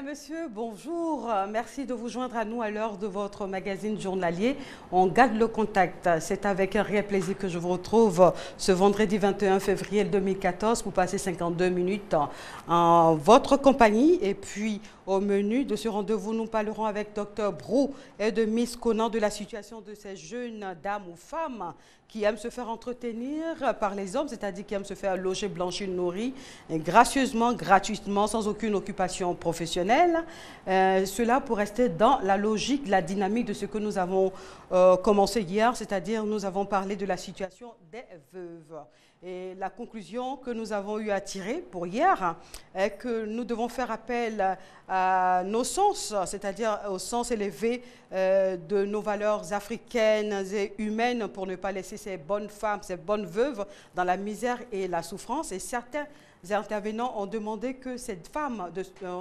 Mesdames, Messieurs, bonjour. Merci de vous joindre à nous à l'heure de votre magazine journalier. On garde le contact. C'est avec un réel plaisir que je vous retrouve ce vendredi 21 février 2014 pour passer 52 minutes en votre compagnie. Et puis, au menu de ce rendez-vous, nous parlerons avec Dr Brou et de Miss Conan de la situation de ces jeunes dames ou femmes qui aiment se faire entretenir par les hommes, c'est-à-dire qui aiment se faire loger, blanchir, nourrir, gracieusement, gratuitement, sans aucune occupation professionnelle. Cela pour rester dans la logique, la dynamique de ce que nous avons commencé hier, c'est-à-dire nous avons parlé de la situation des veuves. Et la conclusion que nous avons eu à tirer pour hier est que nous devons faire appel à nos sens, c'est-à-dire au sens élevé de nos valeurs africaines et humaines pour ne pas laisser ces bonnes femmes, ces bonnes veuves dans la misère et la souffrance. Et certains intervenants ont demandé que ces femmes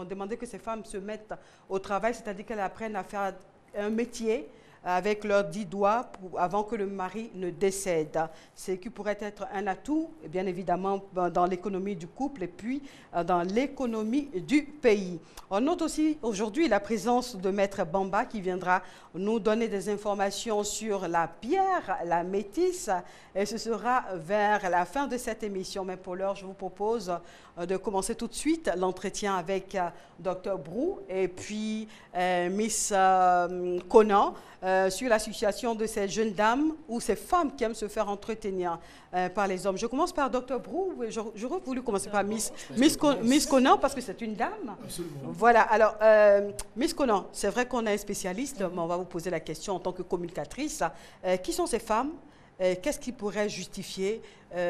se mettent au travail, c'est-à-dire qu'elles apprennent à faire un métier avec leurs 10 doigts avant que le mari ne décède. Ce qui pourrait être un atout, bien évidemment, dans l'économie du couple et puis dans l'économie du pays. On note aussi aujourd'hui la présence de Maître Bamba qui viendra nous donner des informations sur la pierre, la métisse, et ce sera vers la fin de cette émission. Mais pour l'heure, je vous propose de commencer tout de suite l'entretien avec Dr Brou et puis Miss Conan sur la situation de ces jeunes dames ou ces femmes qui aiment se faire entretenir par les hommes. Je commence par Dr Brou. J'aurais voulu commencer par Miss Conan parce que c'est une dame. Absolument. Voilà. Alors, Miss Conan, c'est vrai qu'on a un spécialiste, mais on va vous poser la question en tant que communicatrice. Qui sont ces femmes? Qu'est-ce qui pourrait justifier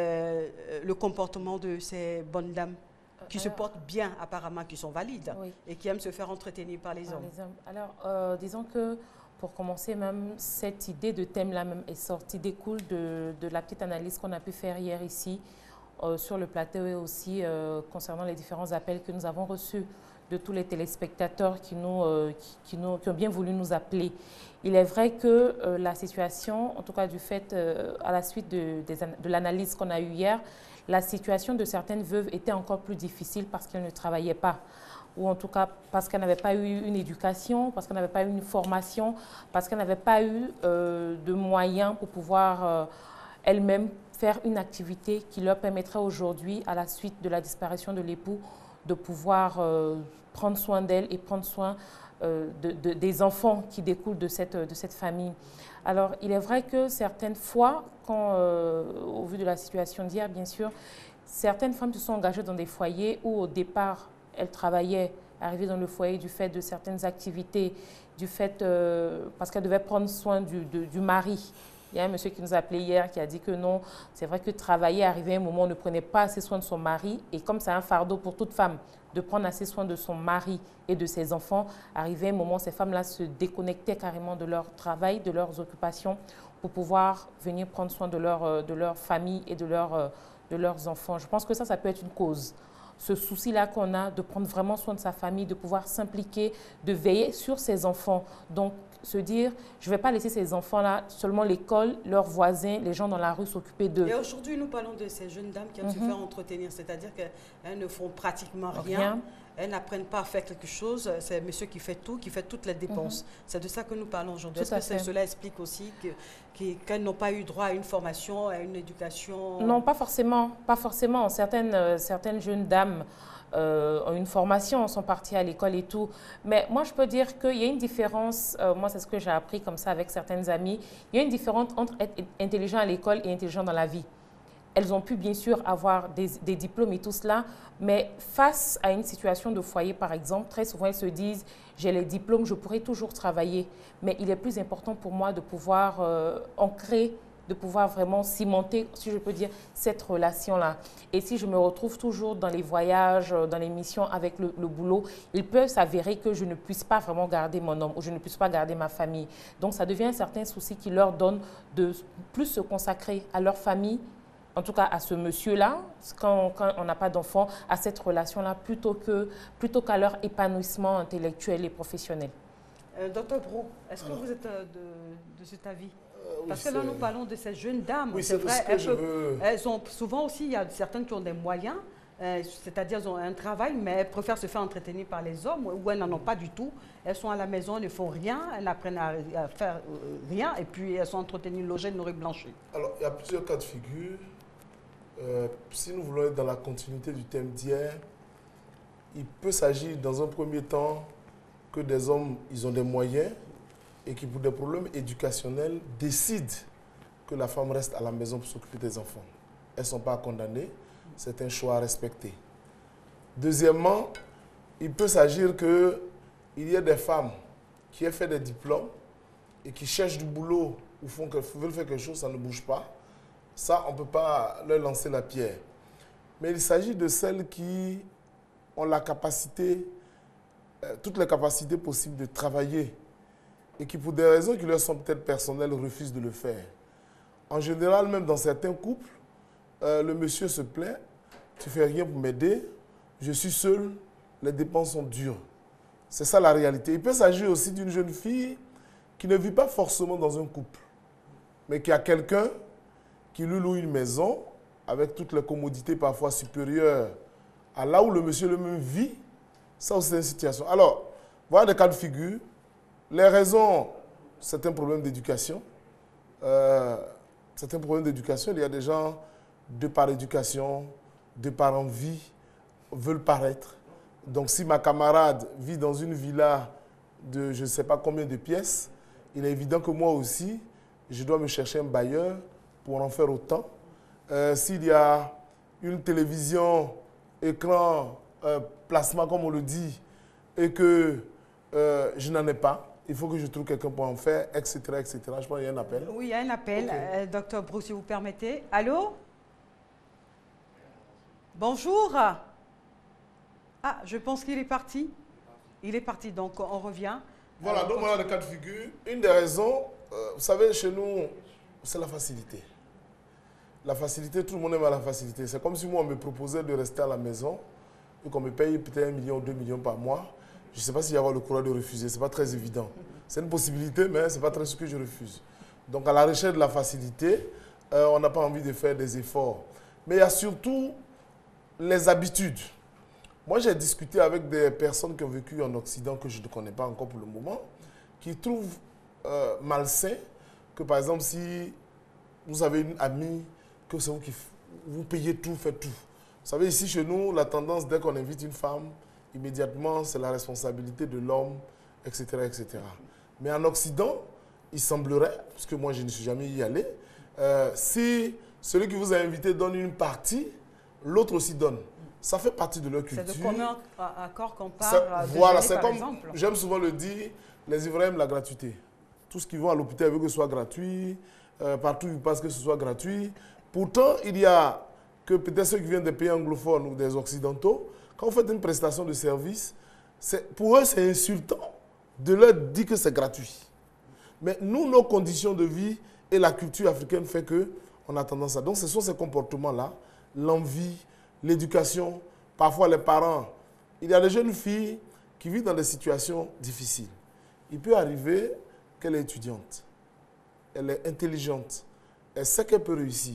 le comportement de ces bonnes dames qui se portent bien apparemment, qui sont valides, oui, et qui aiment se faire entretenir par les hommes? Alors, disons que pour commencer, même cette idée de thème-là même est sortie, découle de la petite analyse qu'on a pu faire hier ici sur le plateau et aussi concernant les différents appels que nous avons reçus de tous les téléspectateurs qui ont bien voulu nous appeler. Il est vrai que la situation, en tout cas du fait, à la suite de l'analyse qu'on a eue hier, la situation de certaines veuves était encore plus difficile parce qu'elles ne travaillaient pas, ou en tout cas parce qu'elles n'avaient pas eu une éducation, parce qu'elles n'avaient pas eu une formation, parce qu'elles n'avaient pas eu de moyens pour pouvoir elles-mêmes faire une activité qui leur permettrait aujourd'hui, à la suite de la disparition de l'époux, de pouvoir prendre soin d'elles et prendre soin des enfants qui découlent de cette famille. Alors, il est vrai que certaines fois, au vu de la situation d'hier, bien sûr, certaines femmes se sont engagées dans des foyers où, au départ, elles travaillaient, arrivées dans le foyer du fait de certaines activités, du fait parce qu'elles devaient prendre soin du mari. Il y a un monsieur qui nous a appelé hier qui a dit que non, c'est vrai que travailler, arrivé à un moment, on ne prenait pas assez soin de son mari. Et comme c'est un fardeau pour toute femme de prendre assez soin de son mari et de ses enfants, arrivé à un moment, ces femmes-là se déconnectaient carrément de leur travail, de leurs occupations, pour pouvoir venir prendre soin de leur famille et de leurs enfants. Je pense que ça peut être une cause. Ce souci-là qu'on a de prendre vraiment soin de sa famille, de pouvoir s'impliquer, de veiller sur ses enfants. Donc, se dire, je ne vais pas laisser ces enfants-là, seulement l'école, leurs voisins, les gens dans la rue s'occuper d'eux. Et aujourd'hui, nous parlons de ces jeunes dames qui aiment se faire entretenir, c'est-à-dire qu'elles ne font pratiquement rien. Elles n'apprennent pas à faire quelque chose. C'est monsieur qui fait tout, qui fait toutes les dépenses. C'est de ça que nous parlons aujourd'hui. Est-ce que cela explique aussi qu'elles n'ont pas eu droit à une formation, à une éducation? Non, pas forcément. Pas forcément. Certaines jeunes dames ont une formation, sont parties à l'école et tout. Mais moi, je peux dire qu'il y a une différence. Moi, c'est ce que j'ai appris comme ça avec certaines amies. Il y a une différence entre être intelligent à l'école et intelligent dans la vie. Elles ont pu bien sûr avoir des diplômes et tout cela, mais face à une situation de foyer, par exemple, très souvent elles se disent « j'ai les diplômes, je pourrais toujours travailler ». Mais il est plus important pour moi de pouvoir ancrer, de pouvoir vraiment cimenter, si je peux dire, cette relation-là. Et si je me retrouve toujours dans les voyages, dans les missions avec le boulot, il peut s'avérer que je ne puisse pas vraiment garder mon homme ou je ne puisse pas garder ma famille. Donc ça devient un certain souci qui leur donne de plus se consacrer à leur famille, en tout cas à ce monsieur-là, quand on n'a pas d'enfant, à cette relation-là, plutôt qu'à leur épanouissement intellectuel et professionnel. Docteur Brou, est-ce que vous êtes de cet avis? Parce oui, que là, nous parlons de ces jeunes dames. Oui, c'est vrai, elles ont souvent aussi, il y a certaines qui ont des moyens, c'est-à-dire elles ont un travail, mais elles préfèrent se faire entretenir par les hommes ou elles n'en ont pas du tout. Elles sont à la maison, elles ne font rien, elles n'apprennent à faire rien et puis elles sont entretenues, logées, nourries, blanchies. Alors, il y a plusieurs cas de figure. Si nous voulons être dans la continuité du thème d'hier, il peut s'agir dans un premier temps que des hommes, ils ont des moyens et qui, pour des problèmes éducationnels, décident que la femme reste à la maison pour s'occuper des enfants. Elles ne sont pas condamnées, c'est un choix à respecter. Deuxièmement, il peut s'agir qu'il y ait des femmes qui aient fait des diplômes et qui cherchent du boulot ou veulent faire quelque chose, ça ne bouge pas. Ça, on ne peut pas leur lancer la pierre. Mais il s'agit de celles qui ont la capacité, toutes les capacités possibles de travailler et qui, pour des raisons qui leur sont peut-être personnelles, refusent de le faire. En général, même dans certains couples, le monsieur se plaint, tu ne fais rien pour m'aider, je suis seul, les dépenses sont dures. C'est ça la réalité. Il peut s'agir aussi d'une jeune fille qui ne vit pas forcément dans un couple, mais qui a quelqu'un qui lui loue une maison avec toutes les commodités parfois supérieures à là où le monsieur lui-même vit. Ça aussi, c'est une situation. Alors, voilà des cas de figure. Les raisons, c'est un problème d'éducation. C'est un problème d'éducation. Il y a des gens, de par éducation, de par envie, veulent paraître. Donc, si ma camarade vit dans une villa de je ne sais pas combien de pièces, il est évident que moi aussi, je dois me chercher un bailleur pour en faire autant. S'il y a une télévision, écran, placement, comme on le dit, et que je n'en ai pas, il faut que je trouve quelqu'un pour en faire, etc., etc. Je pense qu'il y a un appel. Oui, il y a un appel. Okay. Docteur Bruce, si vous permettez. Allô? Bonjour. Ah, je pense qu'il est parti. Il est parti, donc on revient. Voilà, donc voilà le cas de figure. Une des raisons, vous savez, chez nous, c'est la facilité. La facilité, tout le monde aime la facilité. C'est comme si moi, on me proposait de rester à la maison et qu'on me paye peut-être 1 million ou 2 millions par mois. Je ne sais pas s'il y avoir le courage de refuser. Ce n'est pas très évident. C'est une possibilité, mais ce n'est pas très ce que je refuse. Donc, à la recherche de la facilité, on n'a pas envie de faire des efforts. Mais il y a surtout les habitudes. Moi, j'ai discuté avec des personnes qui ont vécu en Occident, que je ne connais pas encore pour le moment, qui trouvent malsain que, par exemple, si vous avez une amie, que c'est vous qui vous payez tout, faites tout. Vous savez, ici, chez nous, la tendance, dès qu'on invite une femme, immédiatement, c'est la responsabilité de l'homme, etc., etc. Mais en Occident, il semblerait, parce que moi, je ne suis jamais y allé, si celui qui vous a invité donne une partie, l'autre aussi donne. Ça fait partie de leur culture. C'est de commun accord qu'on part voilà, c'est comme, exemple. J'aime souvent le dire, les Ivoiriens aiment la gratuité. Tout ce qui vont à l'hôpital veut que ce soit gratuit, partout ils passent que ce soit gratuit. Pourtant, il y a que peut-être ceux qui viennent des pays anglophones ou des occidentaux, quand vous faites une prestation de service, pour eux c'est insultant de leur dire que c'est gratuit. Mais nous, nos conditions de vie et la culture africaine fait qu'on a tendance à... Donc ce sont ces comportements-là, l'envie, l'éducation, parfois les parents. Il y a des jeunes filles qui vivent dans des situations difficiles. Il peut arriver qu'elle est étudiante, elle est intelligente, elle sait qu'elle peut réussir.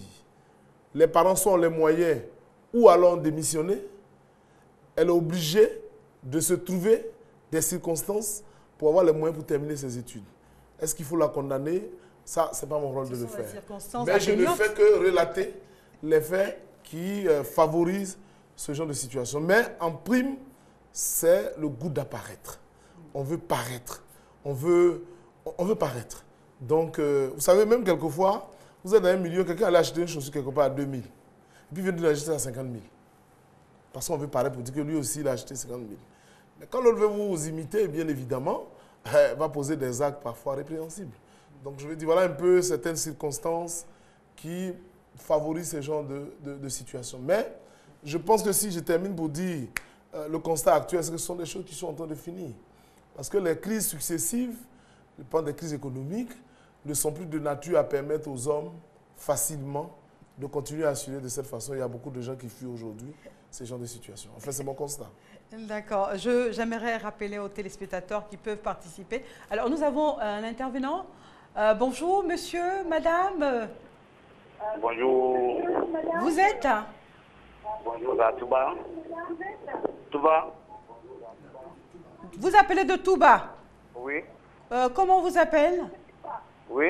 Les parents sont les moyens ou alors démissionner. Elle est obligée de se trouver des circonstances pour avoir les moyens pour terminer ses études. Est-ce qu'il faut la condamner? Ça, ce n'est pas mon rôle de le faire. Mais je ne fais que relater les faits qui favorisent ce genre de situation. Mais en prime, c'est le goût d'apparaître. On veut paraître. On veut paraître. Donc, vous savez, même quelquefois, vous êtes dans un milieu, quelqu'un allait acheter une chaussure quelque part à 2 000. Et puis il vient de l'acheter à 50 000. Parce qu'on veut paraître pour dire que lui aussi, il a acheté 50 000. Mais quand l'autre veut vous imiter, bien évidemment, elle va poser des actes parfois répréhensibles. Donc, je veux dire, voilà un peu certaines circonstances qui favorisent ce genre de situation. Mais je pense que si je termine pour dire le constat actuel, c'est que ce sont des choses qui sont en train de finir. Parce que les crises successives, je pense des crises économiques, ne sont plus de nature à permettre aux hommes facilement de continuer à assurer de cette façon. Il y a beaucoup de gens qui fuient aujourd'hui ces genres de situations. Enfin, c'est mon constat. D'accord. J'aimerais rappeler aux téléspectateurs qui peuvent participer. Alors, nous avons un intervenant. Bonjour, monsieur, madame. Bonjour. Vous êtes? Bonjour à Touba. Touba? Vous appelez de Touba? Oui. Comment on vous appelle? Oui.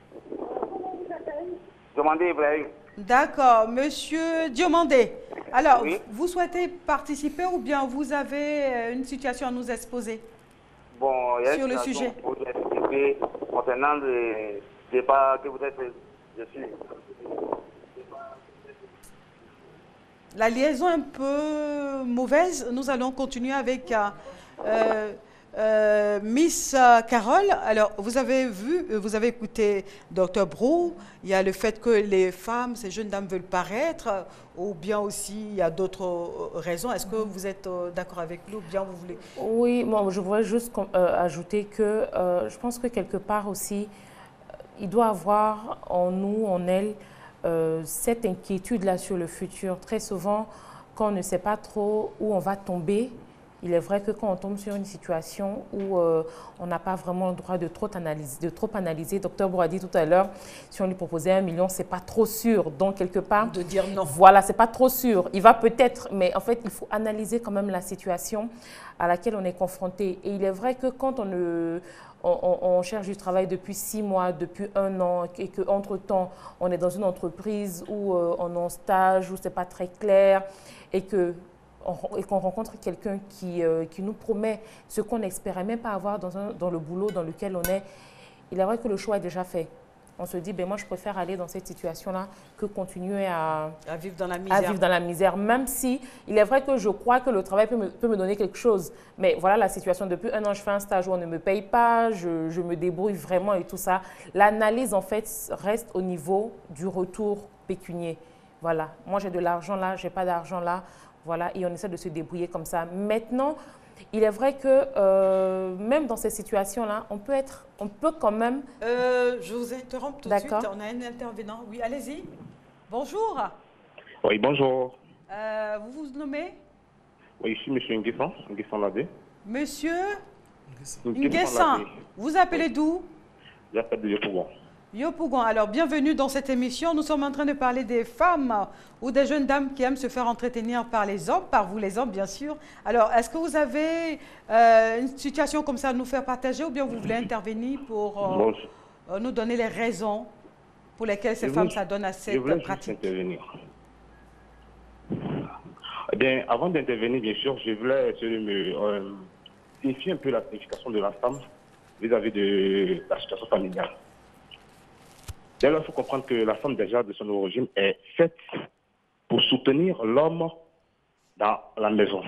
Demandez Ibrahim. D'accord, monsieur Diomandé. Alors, Oui. vous souhaitez participer ou bien vous avez une situation à nous exposer Bon, il y a sur une le situation sujet? pour vous expliquer concernant le débat que vous êtes dessus. La liaison est un peu mauvaise. Nous allons continuer avec Miss Carole. Alors, vous avez vu, vous avez écouté Dr Brou. Il y a le fait que les femmes, ces jeunes dames veulent paraître, ou bien aussi il y a d'autres raisons. Est-ce que vous êtes d'accord avec nous ou bien vous voulez... Oui, bon, je voudrais juste ajouter que je pense que quelque part aussi, il doit avoir en nous, en elle, cette inquiétude-là sur le futur. Très souvent, quand on ne sait pas trop où on va tomber, il est vrai que quand on tombe sur une situation où on n'a pas vraiment le droit de trop analyser, Dr Brou a dit tout à l'heure, si on lui proposait 1 million, c'est pas trop sûr. Donc, quelque part, De dire non. Voilà, c'est pas trop sûr. Il va peut-être, mais en fait, il faut analyser quand même la situation à laquelle on est confronté. Et il est vrai que quand on cherche du travail depuis 6 mois, depuis 1 an, et qu'entre-temps, on est dans une entreprise où on est en stage, où ce n'est pas très clair, et qu'on rencontre quelqu'un qui nous promet ce qu'on n'espérait même pas avoir dans le boulot dans lequel on est, il est vrai que le choix est déjà fait. On se dit, ben moi, je préfère aller dans cette situation-là que continuer à vivre dans la misère. À vivre dans la misère, même si il est vrai que je crois que le travail peut me donner quelque chose. Mais voilà la situation. Depuis 1 an, je fais un stage où on ne me paye pas, je me débrouille vraiment et tout ça. L'analyse, en fait, reste au niveau du retour pécunier. Voilà. Moi, j'ai de l'argent là, je n'ai pas d'argent là. Voilà. Et on essaie de se débrouiller comme ça. Maintenant, il est vrai que même dans ces situations-là, on peut quand même... je vous interromps tout de suite. D'accord. On a un intervenant. Oui, allez-y. Bonjour. Oui, bonjour. Vous vous nommez? Oui, je suis M. Nguessan Ladé. Monsieur Nguessan Nguessan. Ladé. Vous appelez d'où? J'appelle de Yopougon. Yopougon. Alors, bienvenue dans cette émission. Nous sommes en train de parler des femmes ou des jeunes dames qui aiment se faire entretenir par les hommes, par vous les hommes, bien sûr. Alors, est-ce que vous avez une situation comme ça à nous faire partager ou bien vous voulez intervenir pour nous donner les raisons pour lesquelles ces femmes s'adonnent à cette pratique? Intervenir. Eh bien, avant d'intervenir, bien sûr, je voulais me signifier un peu la signification de la femme vis-à-vis de la situation familiale. D'ailleurs, il faut comprendre que la femme, déjà, de son origine, est faite pour soutenir l'homme dans la maison.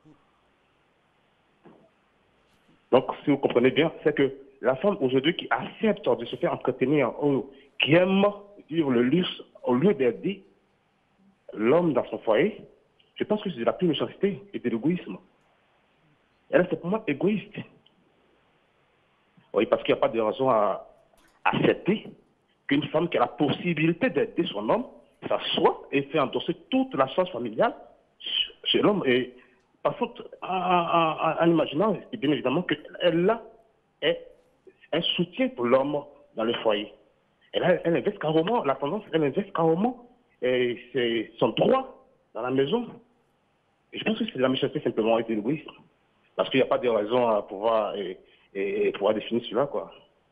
Donc, si vous comprenez bien, c'est que la femme, aujourd'hui, qui accepte de se faire entretenir ou qui aime vivre le luxe au lieu d'aider l'homme dans son foyer, je pense que c'est de la pure méchanceté et de l'égoïsme. Elle, c'est pour moi égoïste. Oui, parce qu'il n'y a pas de raison à accepter qu'une femme qui a la possibilité d'aider son homme s'assoit et fait endosser toute la charge familiale chez l'homme. Et par contre, en imaginant, bien évidemment, qu'elle est un soutien pour l'homme dans le foyer. Elle investe carrément, la tendance, elle investe carrément, et c'est son droit dans la maison. Et je pense que c'est de la méchanceté simplement et de l'égoïsme. Parce qu'il n'y a pas de raison à pouvoir définir cela, quoi.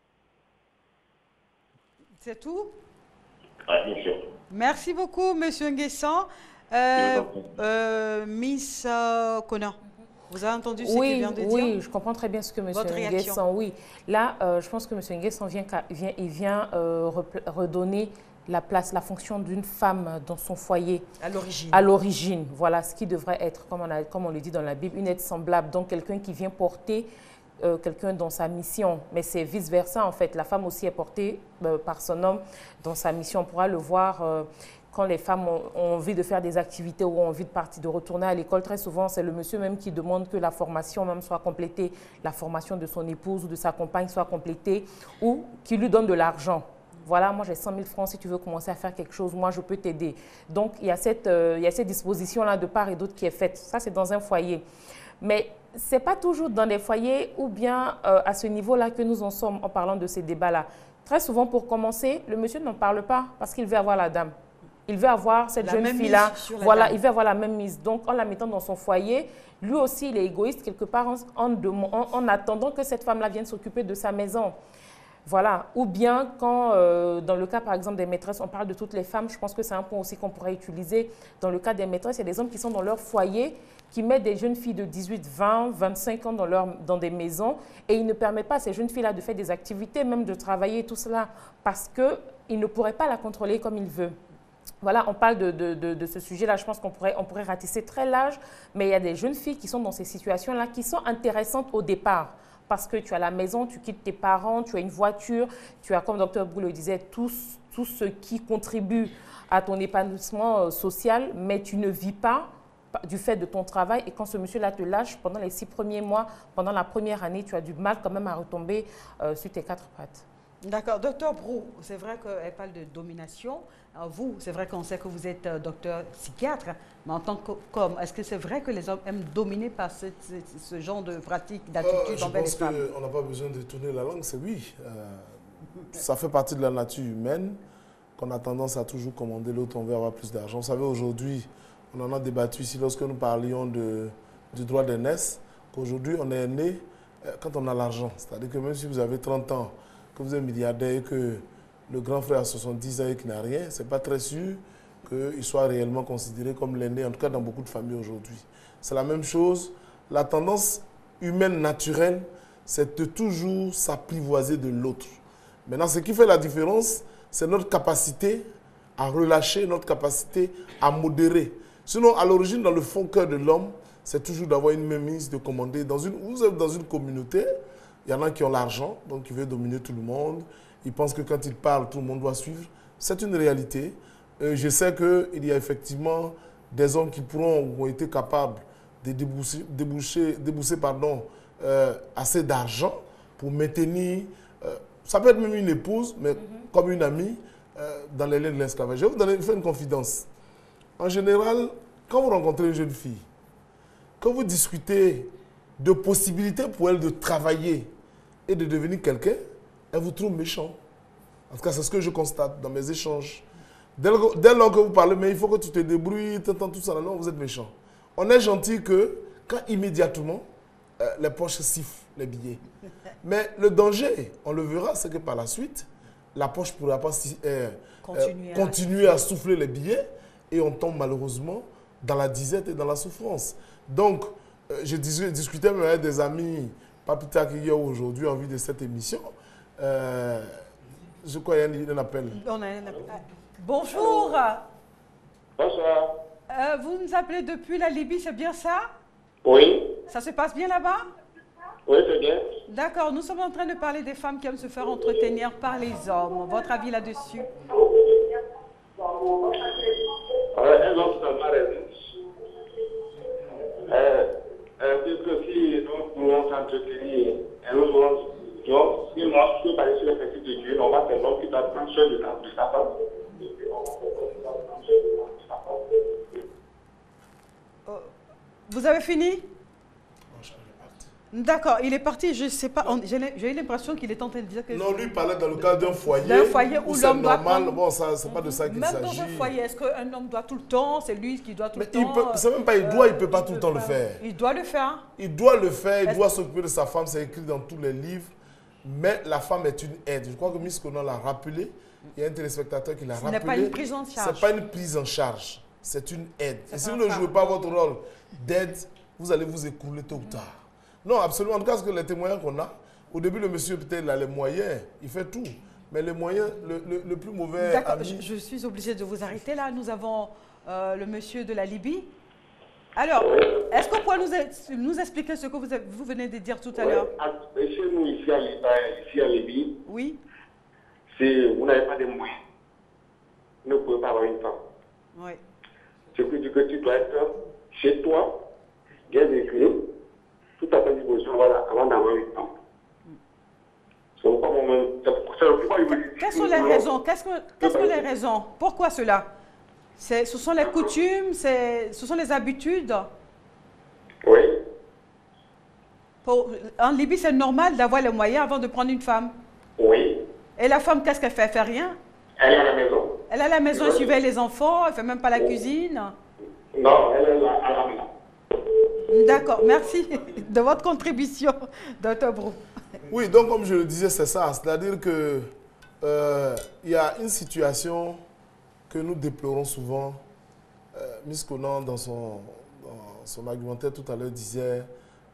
C'est tout? Oui, bien sûr. Merci beaucoup, Monsieur Nguessan. Miss Kona, vous avez entendu ce qu'il vient de dire? Oui, je comprends très bien ce que M. Nguessan, oui. Là, je pense que M. Nguessan vient redonner la place, la fonction d'une femme dans son foyer. À l'origine. À l'origine, voilà ce qui devrait être, comme on le dit dans la Bible, une aide semblable. Donc, quelqu'un qui vient porter quelqu'un dans sa mission, mais c'est vice-versa en fait. La femme aussi est portée par son homme dans sa mission. On pourra le voir quand les femmes ont envie de faire des activités ou ont envie de retourner à l'école. Très souvent, c'est le monsieur même qui demande que la formation même soit complétée, la formation de son épouse ou de sa compagne soit complétée ou qui lui donne de l'argent. Voilà, moi j'ai 100 000 francs, si tu veux commencer à faire quelque chose, moi je peux t'aider. Donc, il y a cette disposition-là de part et d'autre qui est faite. Ça, c'est dans un foyer. Mais ce n'est pas toujours dans les foyers ou bien à ce niveau-là que nous en sommes en parlant de ces débats-là. Très souvent, pour commencer, le monsieur n'en parle pas parce qu'il veut avoir la dame. il veut avoir cette jeune fille-là, voilà, il veut avoir la même mise. Donc, en la mettant dans son foyer, lui aussi, il est égoïste quelque part en attendant que cette femme-là vienne s'occuper de sa maison. Voilà. Ou bien quand, dans le cas, par exemple, des maîtresses, on parle de toutes les femmes, je pense que c'est un point aussi qu'on pourrait utiliser. Dans le cas des maîtresses, il y a des hommes qui sont dans leur foyer, qui mettent des jeunes filles de 18, 20, 25 ans dans des maisons et ils ne permettent pas à ces jeunes filles-là de faire des activités, même de travailler, tout cela, parce qu'ils ne pourraient pas la contrôler comme ils veulent. Voilà, on parle de ce sujet-là, je pense qu'on pourrait ratisser très large, mais il y a des jeunes filles qui sont dans ces situations-là qui sont intéressantes au départ. Parce que tu as la maison, tu quittes tes parents, tu as une voiture, tu as, comme Dr Brou le disait, tout ce qui contribue à ton épanouissement social, mais tu ne vis pas du fait de ton travail. Et quand ce monsieur-là te lâche, pendant les 6 premiers mois, pendant la première année, tu as du mal quand même à retomber sur tes 4 pattes. D'accord. Docteur Brou, c'est vrai qu'elle parle de domination. Vous, c'est vrai qu'on sait que vous êtes docteur psychiatre, mais en tant qu'homme, est-ce que c'est vrai que les hommes aiment dominer par ce genre de pratique, d'attitude envers les femmes? Je pense qu'on n'a pas besoin de tourner la langue, c'est oui. Ça fait partie de la nature humaine, qu'on a tendance à toujours commander l'autre, on veut avoir plus d'argent. Vous savez, aujourd'hui, on en a débattu ici lorsque nous parlions du droit d'aînesse, qu'aujourd'hui, on est né quand on a l'argent. C'est-à-dire que même si vous avez 30 ans, que vous êtes milliardaire et que le grand frère a 70 ans et qu'il n'a rien, ce n'est pas très sûr qu'il soit réellement considéré comme l'aîné, en tout cas dans beaucoup de familles aujourd'hui. C'est la même chose. La tendance humaine naturelle, c'est de toujours s'apprivoiser de l'autre. Maintenant, ce qui fait la différence, c'est notre capacité à relâcher, notre capacité à modérer. Sinon, à l'origine, dans le fond cœur de l'homme, c'est toujours d'avoir une mainmise, de commander. Vous êtes dans une communauté, il y en a qui ont l'argent, donc ils veulent dominer tout le monde. Ils pensent que quand ils parlent, tout le monde doit suivre. C'est une réalité. Je sais qu'il y a effectivement des hommes qui ont été capables de débourser assez d'argent pour maintenir, ça peut être même une épouse, mais comme une amie, dans les liens de l'esclavage. Je vais vous faire une confidence. En général, quand vous rencontrez une jeune fille, quand vous discutez de possibilités pour elle de travailler et de devenir quelqu'un, elle vous trouve méchant. En tout cas, c'est ce que je constate dans mes échanges. Dès lors que vous parlez, mais il faut que tu te débrouilles, tout ça, non, vous êtes méchant. On est gentil que quand immédiatement, les poches sifflent les billets. Mais le danger, on le verra, c'est que par la suite, la poche ne pourra pas continuer à souffler les billets et on tombe malheureusement dans la disette et dans la souffrance. Donc, je discutais avec des amis, pas plus tard qu'hier ou aujourd'hui, en vue de cette émission. Je crois qu'il y a un appel. Bonjour. Bonsoir. Vous nous appelez depuis la Libye, c'est bien ça? Oui. Ça se passe bien là-bas? Oui, c'est bien. D'accord, nous sommes en train de parler des femmes qui aiment se faire entretenir par les hommes. Votre avis là-dessus? Un homme, ça m'a raison. Puisque si nous pouvons s'entretenir, si moi je peux parler sur les principes de Dieu, on va faire l'homme qui doit prendre soin de sa femme. Vous avez fini? D'accord, il est parti, je ne sais pas, j'ai eu l'impression qu'il est en train de dire que... Non, lui parlait dans le cadre d'un foyer où l'homme doit... Bon, ça, c'est pas de ça qu'il s'agit. Même dans un foyer, est-ce qu'un homme doit tout le temps? C'est lui qui doit tout le temps? C'est même pas il doit, il ne peut pas tout le temps le faire. Il doit le faire. Il doit le faire, il doit s'occuper de sa femme, c'est écrit dans tous les livres. Mais la femme est une aide. Je crois que Miss Conan l'a rappelé. Il y a un téléspectateur qui l'a rappelé. Ce n'est pas une prise en charge. Ce n'est pas une prise en charge. C'est une aide. Et si vous ne jouez pas votre rôle d'aide, vous allez vous écrouler tôt ou tard. Non, absolument. En tout cas, ce que les témoignages qu'on a, au début, le monsieur, peut-être, il a les moyens, il fait tout. Mais les moyens, le plus mauvais... D'accord, je suis obligée de vous arrêter là. Nous avons le monsieur de la Libye. Alors, est-ce que vous pouvez nous expliquer ce que vous venez de dire tout à l'heure? Chez nous, ici en Libye, oui. Vous n'avez pas de moyens. Vous ne pouvez pas avoir une femme. Oui. Ce qui dit que tu dois être chez toi, bien écrit, tout à fait disposition, voilà, avant d'avoir une femme. Quelles sont les raisons? Qu'est-ce que les raisons? Pourquoi cela? Ce sont les coutumes, ce sont les habitudes? Oui. En Libye, c'est normal d'avoir les moyens avant de prendre une femme? Oui. Et la femme, qu'est-ce qu'elle fait? Elle fait rien? Elle est à la maison. Elle est à la maison, elle surveille les enfants, elle ne fait même pas la cuisine. Non, elle est là, à la maison. D'accord, merci de votre contribution, Dr. Brou. Oui, donc comme je le disais, c'est ça. C'est-à-dire que il y a une situation que nous déplorons souvent. Miss Conan, dans son argumentaire tout à l'heure, disait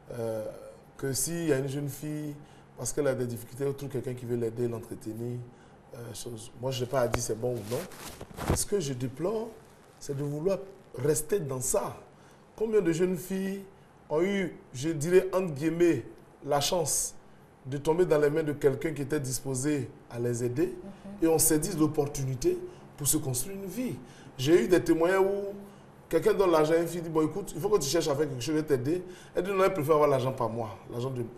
que s'il y a une jeune fille, parce qu'elle a des difficultés, elle trouve quelqu'un qui veut l'aider, l'entretenir, moi je n'ai pas à dire c'est bon ou non. Ce que je déplore, c'est de vouloir rester dans ça. Combien de jeunes filles ont eu, je dirais, entre guillemets, la chance de tomber dans les mains de quelqu'un qui était disposé à les aider et on saisit l'opportunité pour se construire une vie. J'ai eu des témoignages où quelqu'un donne l'argent à une fille, dit bon écoute, il faut que tu cherches à faire quelque chose, je vais t'aider. Elle dit non, elle préfère avoir l'argent par mois, l'argent de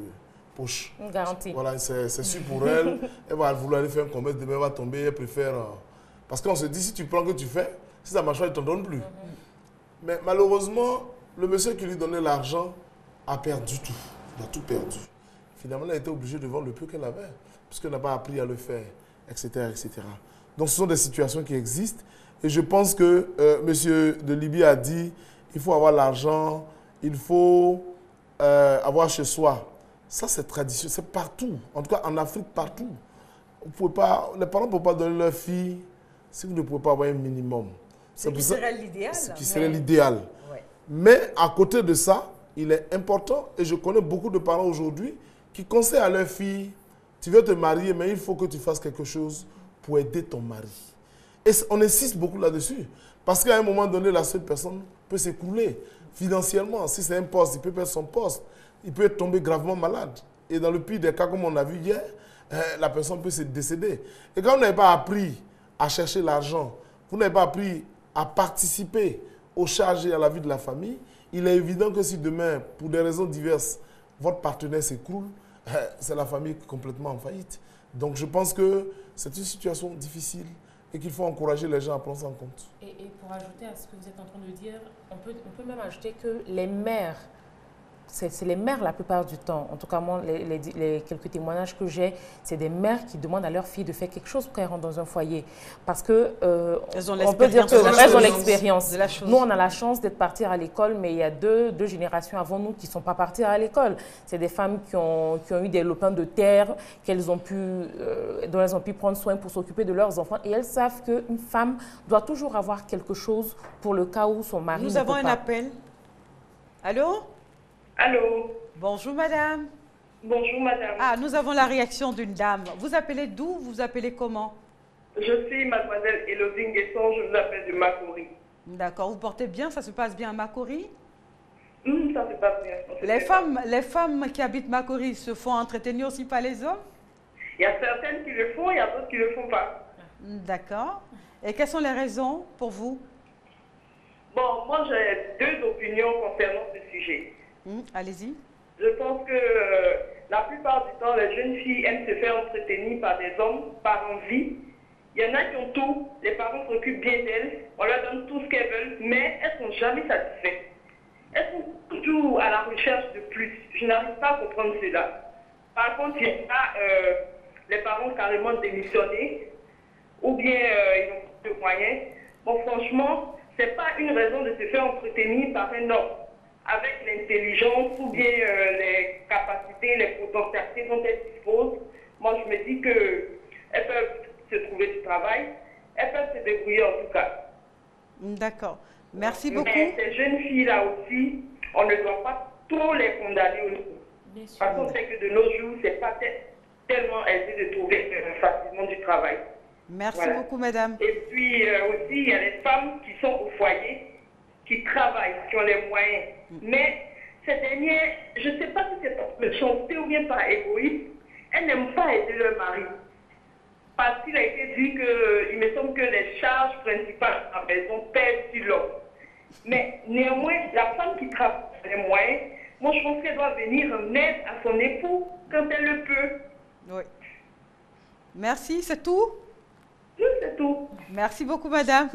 poche. Une garantie. Voilà, c'est sûr pour elle. Elle va vouloir aller faire un commerce, demain elle va tomber, elle préfère... parce qu'on se dit, si tu prends que tu fais, si ça marche pas, il ne t'en donne plus. Mais malheureusement, le monsieur qui lui donnait l'argent a perdu tout. Il a tout perdu. Finalement, elle a été obligée de vendre le peu qu'elle avait, puisqu'elle n'a pas appris à le faire, etc., etc. Donc, ce sont des situations qui existent. Et je pense que M. de Libye a dit, il faut avoir l'argent, il faut avoir chez soi. Ça, c'est traditionnel, c'est partout. En tout cas, en Afrique, partout. Vous pouvez pas, les parents ne peuvent pas donner leur fille si vous ne pouvez pas avoir un minimum. Ce qui serait l'idéal. Ce qui serait l'idéal. Ouais. Mais à côté de ça, il est important, et je connais beaucoup de parents aujourd'hui qui conseillent à leur fille, tu veux te marier, mais il faut que tu fasses quelque chose pour aider ton mari. Et on insiste beaucoup là-dessus. Parce qu'à un moment donné, la seule personne peut s'écrouler financièrement. Si c'est un poste, il peut perdre son poste. Il peut tomber gravement malade. Et dans le pire des cas, comme on a vu hier, la personne peut se décéder. Et quand vous n'avez pas appris à chercher l'argent, vous n'avez pas appris à participer aux charges et à la vie de la famille, il est évident que si demain, pour des raisons diverses, votre partenaire s'écroule, c'est la famille complètement en faillite. Donc je pense que c'est une situation difficile et qu'il faut encourager les gens à prendre ça en compte. Et pour ajouter à ce que vous êtes en train de dire, on peut même ajouter que les mères, c'est les mères la plupart du temps, en tout cas moi, les quelques témoignages que j'ai, c'est des mères qui demandent à leur fille de faire quelque chose pour qu'elle rentre dans un foyer. Parce que on peut dire qu'elles ont l'expérience. Nous, on a la chance d'être partis à l'école, mais il y a deux générations avant nous qui ne sont pas parties à l'école. C'est des femmes qui ont eu des lopins de terre, dont elles ont pu prendre soin pour s'occuper de leurs enfants. Et elles savent qu'une femme doit toujours avoir quelque chose pour le cas où son mari ne peut pas. Nous avons un appel. Allô? Allô. Bonjour madame. Bonjour madame. Ah, nous avons la réaction d'une dame. Vous appelez d'où? Vous appelez comment? Je suis mademoiselle Élodie Nguesson, je vous appelle de Makori. D'accord, vous portez bien, ça se passe bien à Makori? Ça se passe bien. Les femmes qui habitent Makori se font entretenir aussi par les hommes? Il y a certaines qui le font, il y a d'autres qui ne le font pas. D'accord. Et quelles sont les raisons pour vous? Bon, moi j'ai deux opinions concernant ce sujet. Allez-y. Je pense que la plupart du temps, les jeunes filles aiment se faire entretenir par des hommes par envie. Il y en a qui ont tout, les parents s'occupent bien d'elles, on leur donne tout ce qu'elles veulent, mais elles ne sont jamais satisfaites. Elles sont toujours à la recherche de plus. Je n'arrive pas à comprendre cela. Par contre, il y a les parents carrément démissionnés, ou bien ils n'ont pas de moyens. Bon, franchement, ce n'est pas une raison de se faire entretenir par un homme. Avec l'intelligence ou bien les capacités, les potentialités dont elles disposent, moi je me dis qu'elles peuvent se trouver du travail, elles peuvent se débrouiller en tout cas. D'accord. Merci beaucoup. Mais ces jeunes filles-là aussi, on ne doit pas trop les condamner aussi. Parce qu'on sait que de nos jours, ce n'est pas tellement aisé de trouver facilement du travail. Merci beaucoup, madame. Et puis aussi, il y a les femmes qui sont au foyer, qui travaillent, qui ont les moyens. Mais ces dernières, je ne sais pas si c'est par méchanceté ou bien par égoïsme, elles n'aiment pas aider leur mari. Parce qu'il a été dit qu'il me semble que les charges principales à la maison pèsent sur l'homme. Mais néanmoins, la femme qui travaille les moyens, moi je pense qu'elle doit venir en aide à son époux quand elle le peut. Oui. Merci, c'est tout? Oui, c'est tout. Merci beaucoup, madame.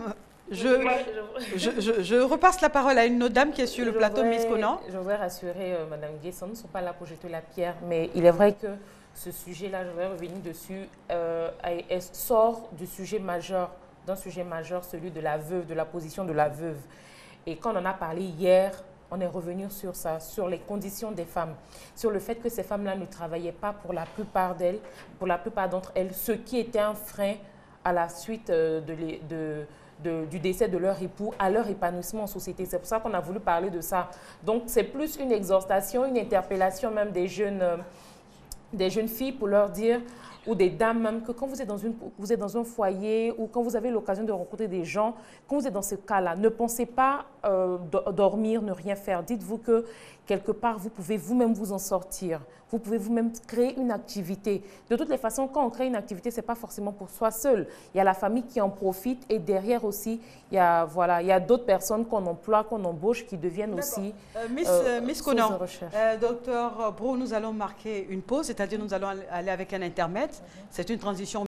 Je repasse la parole à une autre dame qui est sur le plateau, Miss Conan. Je voudrais rassurer Mme Nguesson, nous ne sommes pas là pour jeter la pierre, mais il est vrai que ce sujet-là, je vais revenir dessus, sort du sujet majeur d'un sujet majeur, celui de la veuve, de la position de la veuve. Et quand on en a parlé hier, on est revenu sur ça, sur les conditions des femmes, sur le fait que ces femmes-là ne travaillaient pas pour la plupart d'elles, pour la plupart d'entre elles, ce qui était un frein à la suite du décès de leur époux, à leur épanouissement en société. C'est pour ça qu'on a voulu parler de ça. Donc, c'est plus une exhortation, une interpellation même des jeunes filles pour leur dire, ou des dames même, que quand vous êtes dans un foyer ou quand vous avez l'occasion de rencontrer des gens, quand vous êtes dans ce cas-là, ne pensez pas dormir, ne rien faire. Dites-vous que quelque part, vous pouvez vous-même vous en sortir. Vous pouvez vous-même créer une activité. De toutes les façons, quand on crée une activité, ce n'est pas forcément pour soi seul. Il y a la famille qui en profite et derrière aussi, il y a d'autres personnes qu'on emploie, qu'on embauche qui deviennent aussi Miss Conan, recherche. Docteur Brault, nous allons marquer une pause, c'est-à-dire nous allons aller avec un intermède. C'est une transition